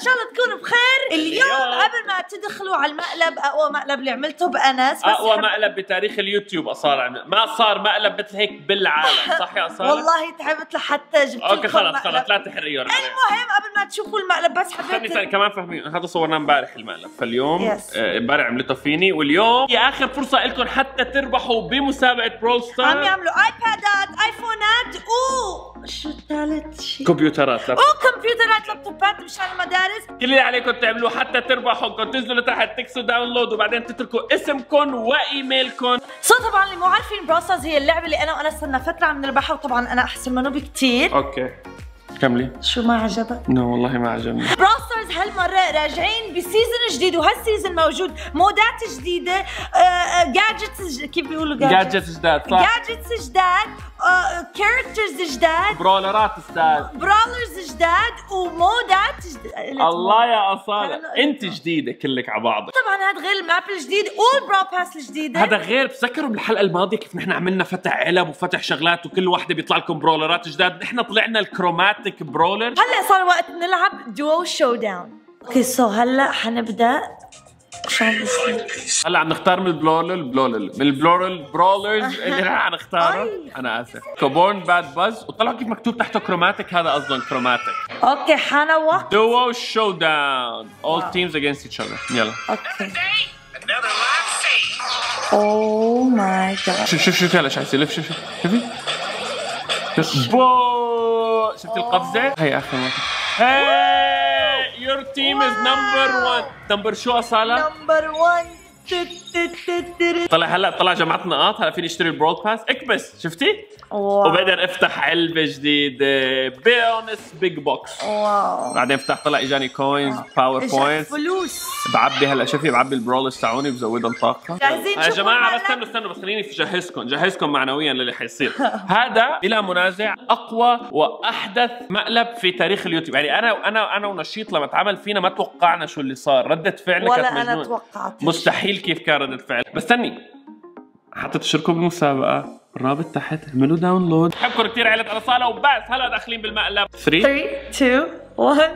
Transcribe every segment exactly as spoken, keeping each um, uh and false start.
شاء الله تكونوا بخير. اليوم قبل ما تدخلوا على المقلب، اقوى مقلب اللي عملته بأنس، اقوى مقلب بتاريخ اليوتيوب اصلا، ما صار مقلب مثل هيك بالعالم، صح يا اصاله؟ والله تعبت لحتى جبت اوكي خلص خلص لا تحريون. المهم قبل ما تشوفوا المقلب بس حبيت ثاني كمان فهمين، هذا صورناه امبارح المقلب، فاليوم امبارح عملته فيني، واليوم هي اخر فرصه لكم حتى تربحوا بمسابقه برول ستار. عم يعملوا ايبادات، ايفونات، و شو الثالث شيء؟ كمبيوترات. او كمبيوترات، لابتوبات مشان المدارس. كل اللي عليكم تعملوه حتى تربحوا انكم تنزلوا لتحت تكسوا داونلود وبعدين تتركوا اسمكم وايميلكم. سو طبعا اللي مو عارفين برول ستارز هي اللعبه اللي انا وانا صرنا فتره عم نربحها، وطبعا انا احسن منه بكثير. اوكي كملي. شو ما عجبك؟ لا والله ما عجبني. برول ستارز هالمره راجعين بسيزون جديد، وهالسيزون موجود مودات جديده، جادجتس، كيف بيقولوا جادجتس جداد، صح؟ جادجتس جداد، كاركترز جداد، برولرات جداد، برولرز جداد، ومودات جداد. الله يا اصاله انت جديده كلك على بعضك. طبعا هذا غير الماب الجديد والبرو باس الجديده. هذا غير، بتذكروا بالحلقه الماضيه كيف نحن عملنا فتح علب وفتح شغلات وكل وحده بيطلع لكم برولرات جداد؟ نحن طلعنا الكروماتيك برولر. هلا صار وقت نلعب دوو شو داون. اوكي سو هلا حنبدا. شو عم بيصير؟ هلا عم نختار من البلولر البلولر من البلولر برولرز اللي رح نختاره. انا اسف. كوبورن باد باز، وطلعوا كيف مكتوب تحته كروماتيك، هذا اصلا كروماتيك. اوكي حان وقت. دوو شو داون. All teams against each other. يلا. اوكي. اوه ماي جاد. شوف شوف شوف هلا شو حيصير. شوف شوف شوفي. شوف بو، شفتي القفزه؟ هي اخر مره. Hey, your team is number one. نمبر شو أصالة؟ نمبر واحد. طلع هلا طلع جمعت نقاط، هلا فيني اشتري البرود باس، اكبس شفتي؟ واو. وبقدر افتح علبة جديدة بونس بيج بوكس. واو. بعدين فتح طلع اجاني كوينز، باور بوينتس، فلوس. بعبي هلا شوفي بعبي البرولرز تاعوني بزودهم طاقة. جاهزين؟ يا جماعة بس استنوا استنوا بس خليني جهزكم جهزكم معنويا للي حيصير. هذا بلا منازع اقوى واحدث مقلب في تاريخ اليوتيوب، يعني انا انا انا ونشيط لما اتعمل فينا ما توقعنا شو اللي صار، ردة فعلنا كانت مجنون. ولا انا توقعت. مستحيل كيف كان ردة فعل. بس استني، حتى تشتركوا بالمسابقة الرابط تحت، اعملوا داونلود. بحبكم كثير عيلة أصالة، وبس هلا داخلين بالمقلب. ثلاثة اثنين واحد.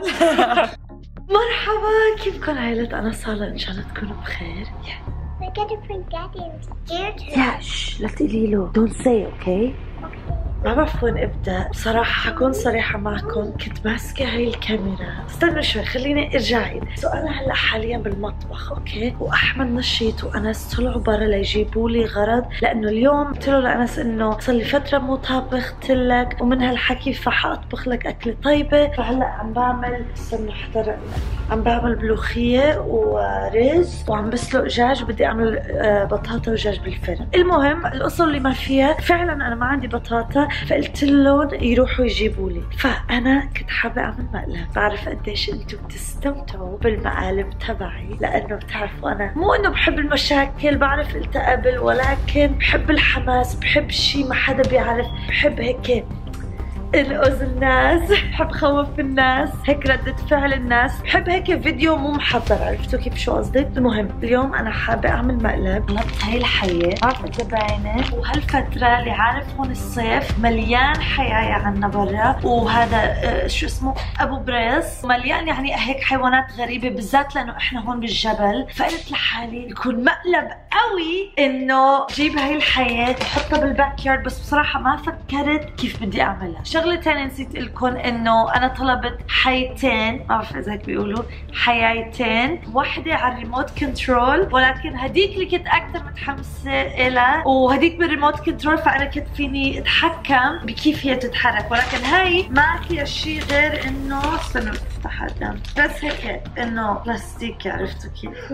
مرحبا، كيفكم عيلة أنا صالة؟ إن شاء الله تكونوا بخير. We're gonna bring Daddy. I'm scared to. يا شش لا تقولي له. Don't say okay. ما بعرف وين ابدا، بصراحة حكون صريحة معكم، كنت ماسكة هاي الكاميرا، استنوا شوي خليني ارجع عيد. سو انا هلا حاليا بالمطبخ، اوكي؟ واحمد نشيط وانس طلعوا برا ليجيبوا لي غرض، لانه اليوم قلت له لانس انه صار لي فترة مو طابخت لك ومن هالحكي فحاطبخ لك اكلة طيبة، فهلا عم بعمل، استنوا احضر، عم بعمل ملوخية ورز وعم بسلق دجاج، بدي اعمل بطاطا ودجاج بالفرن. المهم القصة اللي ما فيها فعلا انا ما عندي بطاطا، فقلت لهم يروحوا يجيبوا لي، فانا كنت حابه اعمل مقلب. بعرف قديش انتم بتستمتعوا بالمقالب تبعي، لانه بتعرفوا انا مو انه بحب المشاكل، بعرف قلت قبل، ولكن بحب الحماس، بحب شيء ما حدا بيعرف، بحب هيك انقذ الناس، بحب خوف الناس، هيك ردة فعل الناس، بحب هيك فيديو مو محضر. عرفتوا كيف شو قصدي؟ المهم اليوم انا حابه اعمل مقلب. طلبت هاي الحياه، عارفه تبعينه، وهالفتره اللي عارف هون الصيف مليان حيايه عنا برا، وهذا آه شو اسمه ابو بريس مليان، يعني هيك حيوانات غريبه، بالذات لانه احنا هون بالجبل. فقلت لحالي يكون مقلب قوي انه جيب هاي الحياه وحطها بالباك يارد، بس بصراحه ما فكرت كيف بدي اعملها. شغله ثانيه نسيت لكم انه انا طلبت حيتين، ما بعرف اذا هيك بيقولوا، حيايتين، وحده على الريموت كنترول، ولكن هديك اللي كنت اكثر متحمسه لها، وهديك بالريموت كنترول فانا كنت فيني اتحكم بكيف هي تتحرك، ولكن هاي ما فيها شيء غير انه استنوا افتح قدام، بس هيك انه بلاستيك. عرفتوا كيف؟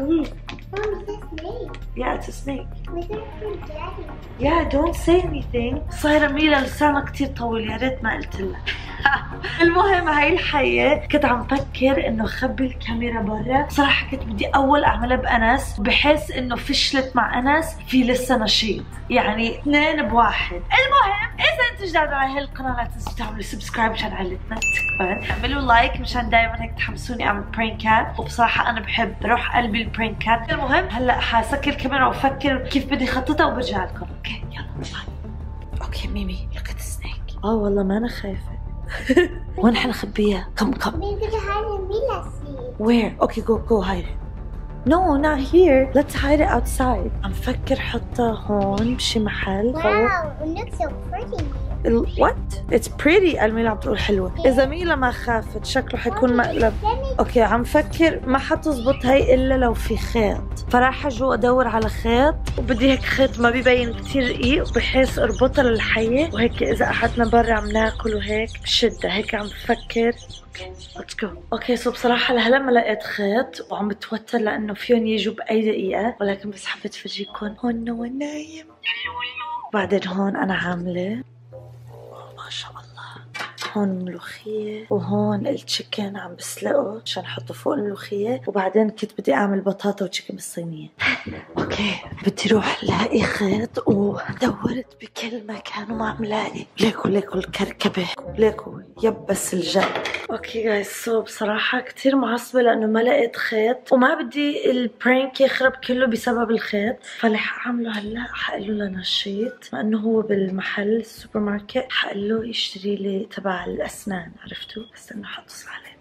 Yeah, it's a snake. We're gonna bring Daddy. Yeah, don't say anything. صايرة ميلا لسانها كتير طويل، يا ريت ما قلت لها. المهم هاي الحياة كنت عم فكر انه اخبي الكاميرا برا، صراحة كنت بدي اول اعملها بأنس، بحس انه فشلت مع أنس في لسه نشيط، يعني اثنين بواحد. المهم اذا انتم جداد على هالقناة لا تنسوا تعملوا سبسكرايب مشان عائلتنا تكبر، اعملوا لايك مشان دائما هيك تحمسوني اعمل برينكات، وبصراحة انا بحب روح قلبي البرينكات. المهم هلا حاسكر الكاميرا وافكر كيف بدي اخططها وبرجع لكم. اوكي يلا باي. اوكي ميمي look at the snake. اه والله ما انا خايفة. وين حنخبيها؟ كم كم. We're gonna hide in Mila's seat. Where? Okay, go go hide it. No, not here. Let's hide it outside. عم فكر حطها هون بشي محل. Wow, it looks so pretty. ال- What? It's pretty. الميلا عم تقول حلوة. إذا ميلا ما خافت شكله حيكون مقلب. اوكي عم فكر ما حتزبط هي إلا لو في خيط، فراح أجو أدور على خيط وبدي هيك خيط ما بيبين كتير رقيق بحيث أربطها للحية، وهيك إذا أحدنا برا عم ناكل وهيك بشدة. هيك عم بفكر. اوكي ليتس جو. اوكي سو بصراحة لهلا ما لقيت خيط وعم بتوتر لأنه فيهم يجوا بأي دقيقة، ولكن بس حبيت فرجيكم هون نو نايم. بعدين هون أنا عاملة ما شاء الله هون ملوخية، وهون التشيكن عم بسلقه عشان احطه فوق الملوخية، وبعدين كنت بدي اعمل بطاطا وتشيكن بالصينية. اوكي بدي روح لاقي خيط ودورت بكل مكان وما عم لاقي. ليكو ليكو الكركبة، ليكو يبس الجو. اوكي جايز سو بصراحة كتير معصبة لانه ما لقيت خيط وما بدي البرانك يخرب كله بسبب الخيط، فلح اعمله هلا حقله لنشيط بما انه هو بالمحل السوبر ماركت، حقله يشتري لي تبع الأسنان، عرفتوا؟ استنى حاتصل عليه.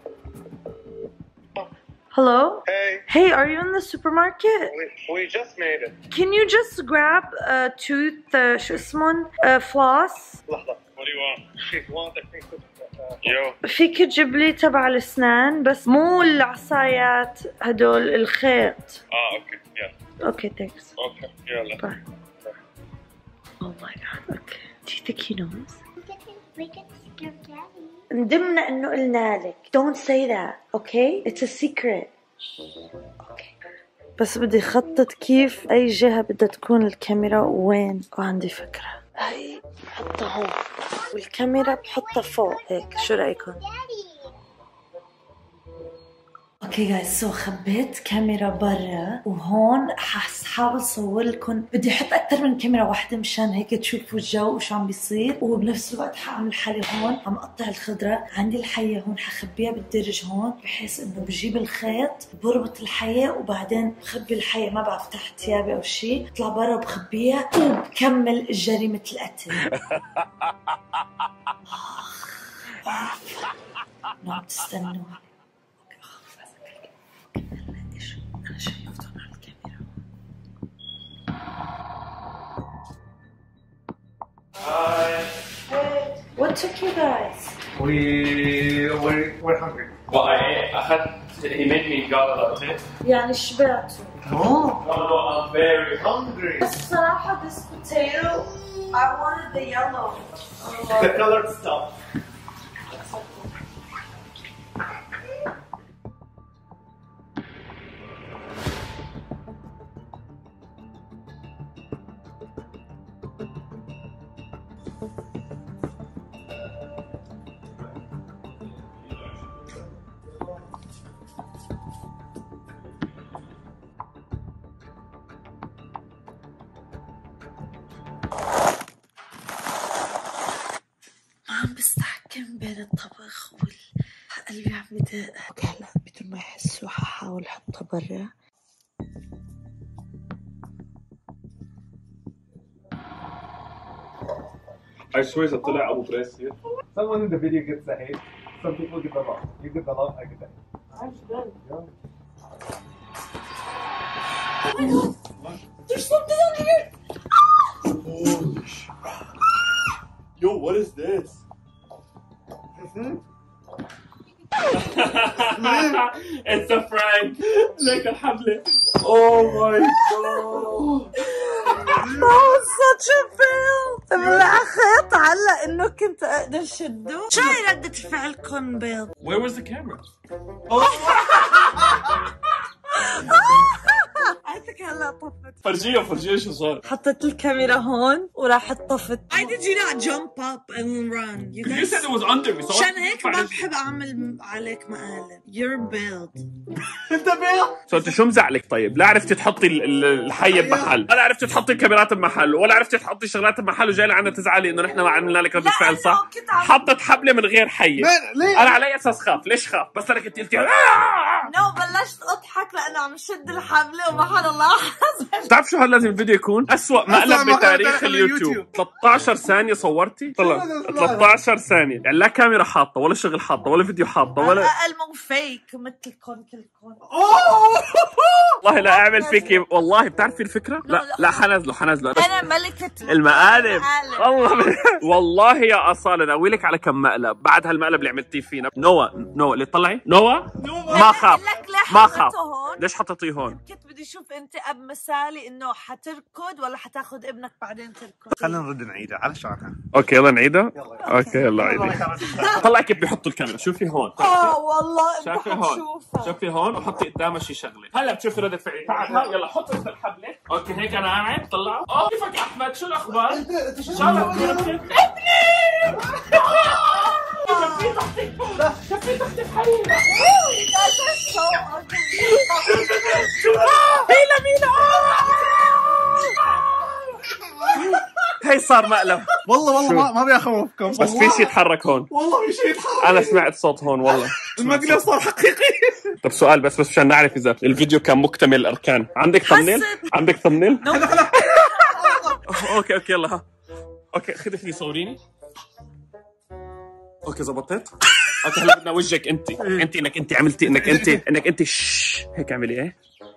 Hello? Hey, Hey, are you in the supermarket? we, we just made it. Can you just grab a tooth, uh, شو اسمه؟ Uh, floss? لحظة. What do you want? She wants a pink Yo. فيك تجيب لي تبع الأسنان بس مو العصايات هدول الخيط. Ah, okay. Yeah. Okay, thanks. Okay. يلا. Bye. Oh my god, okay. Do you think he knows? We could, we could scare Daddy. ندمنا انه قلنا لك. Don't say that, okay? It's a secret. Okay. بس بدي اخطط كيف اي جهة بدها تكون الكاميرا وين، وعندي فكرة. هاي بحطها هون والكاميرا بحطها فوق هيك، شو رأيكم؟ اوكي جايز سو خبيت كاميرا برا وهون ححاول صور لكم. بدي احط اكثر من كاميرا واحده مشان هيك تشوفوا الجو وشو عم بيصير، وبنفس الوقت حاعمل حالي هون عم اقطع الخضره. عندي الحيه هون حخبيها بالدرج هون بحيث انه بجيب الخيط بربط الحيه وبعدين بخبي الحيه، ما بعرف تحت ثيابي او شيء، بطلع برا وبخبيها وبكمل جريمه القتل. نعم تستنوا. أنا شايفتهم على الكاميرا. Hi. Hey, what took you guys? We we're, we're hungry. Well, I أخذت he made me gala. يعني شبعتوا. No. Oh no, I'm very Hungry. بس صراحة this potato I wanted the yellow. The colored stuff. عم بستحكم بين الطبخ وال قلبي عم يدق. اوكي هلا بدون ما يحسوا ححاول احطها برا. I swear إذا طلع أبو بريس here. Someone in the video gets the hate. Some people get the love. You get the love. I get the hate. That's good. Yeah. Oh my god! There's something on here! Holy shit. Yo, what is this? It's a prank. لك الحبلة. Oh my god. That was such a fail. بلا خيط علق انه كنت اقدر شده. شو هي ردة فعلكم بيض؟ Where was the camera? عيتك هلا طفت. فرجيه فرجيه شو صار. حطيت الكاميرا هون وراحت طفت. Why did you not jump up and run? You You said it was under me. So عشان هيك ما بحب اعمل عليك مقالب. You're built. انت بيض. سو انت شو مزعلك طيب؟ لا عرفتي تحطي ال- ال- الحية بمحل، ولا عرفتي تحطي الكاميرات بمحل، ولا عرفتي تحطي شغلات بمحل، وجاي لعنا تزعلي انه نحن ما عملنا لك ردة فعل صح؟ كنت عم- حطت حبلة من غير حية. ليه؟ انا على اي اساس خاف؟ ليش خاف؟ بس انا كنت قلتي No, but بلشت اضحك لانه عم شد الحبلة وما حدا لاحظ. بتعرف شو هاد لازم الفيديو يكون؟ أسوأ مقلب بتاريخ اليوتيوب. ثلاثة عشر ثانية صورتي؟ طلع ثلاثة عشر ثانية، يعني لا كاميرا حاطة ولا شغل حاطة ولا فيديو حاطة ولا اقل مو فيك مثلكم كلكم. والله لا اعمل فيكي، والله بتعرفي الفكرة؟ لا لا حنزله حنزله انا ملكة المقالب والله. والله يا أصالة ناوي لك على كم مقلب بعد هالمقلب اللي عملتيه فينا. نوا نوا اللي طلعي نوا ما خاف ما خاف. ليش حطيتيه هون؟ كنت بدي اشوف انت اب مثالي انه حتركض ولا حتاخذ ابنك بعدين تركض. خلينا نرد نعيدها على شعرها. اوكي يلا نعيدها. اوكي يلا عيدي. طلع كيف بيحطوا الكاميرا، شوفي هون. اه والله انت شايفي هون، حتشوفها. شوفي هون وحطي قدامها شي شغله. هلا بتشوفي ردة فعلي. تعال يلا حط انت الحبله. اوكي هيك انا قاعد طلع. اه كيفك احمد؟ شو الاخبار؟ ان شاء الله ابني شفيت اختك شفيت اختك حبيبه. ميلا ميلا هي صار مقلب. والله والله ما, ما بيخوفكم بس في شيء يتحرك هون. والله في شيء يتحرك. انا سمعت صوت هون والله. المقلب صار حقيقي. طب سؤال بس بس عشان نعرف اذا الفيديو كان مكتمل الاركان. عندك ثمنيل؟ عندك ثمنيل؟ اوكي اوكي يلا ها. اوكي خذي فيني صوريني. اوكي زبطت. اوكي هلا بدنا وجهك انت. انت انك انت عملتي انك انت انك انت شش هيك اعملي ايه.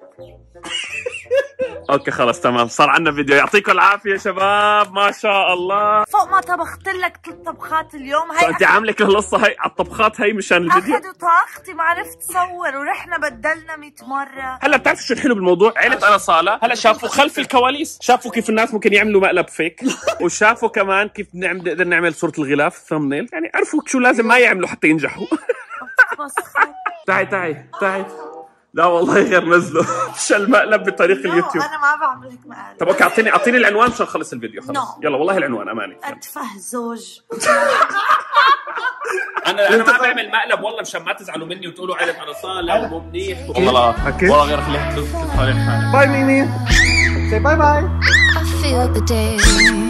اوكي خلص تمام صار عندنا فيديو. يعطيكم العافيه شباب ما شاء الله. فوق ما طبخت لك ثلاث طبخات اليوم. هي انت عامله القصه هي على الطبخات هي مشان الفيديو. اخذوا طاقتي ما عرفت صور ورحنا بدلنا مئة مره. هلا بتعرف شو الحلو بالموضوع؟ عيلة أنا صالة هلا شافوا خلف الكواليس، شافوا كيف الناس ممكن يعملوا مقلب فيك، وشافوا كمان كيف نقدر نعمل صورة الغلاف ثمنيل، يعني عرفوا شو لازم ما يعملوا حتى ينجحوا. تعي تعي تعي. لا والله غير نزلوا. شو المقلب بطريق اليوتيوب. انا ما بعمل هيك مقالب. طب اوكي اعطيني اعطيني العنوان مشان خلص الفيديو خلص. No. يلا والله العنوان اماني. اتفه زوج. انا انا ما بعمل مقلب والله مشان ما تزعلوا مني وتقولوا عيلة أنا صالة ومو منيح. والله والله غير خليك تدخل حالك. باي ميمي. Say bye bye. I feel the day